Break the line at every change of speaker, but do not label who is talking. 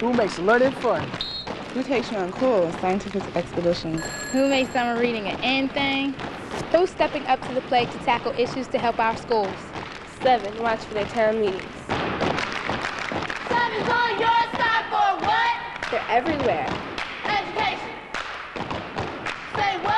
Who makes learning fun?
Who takes you on cool scientific expeditions?
Who makes summer reading an end thing? Who's stepping up to the plate to tackle issues to help our schools?
7, watch for their town meetings.
7's on your side for what?
They're everywhere.
Education. Say what?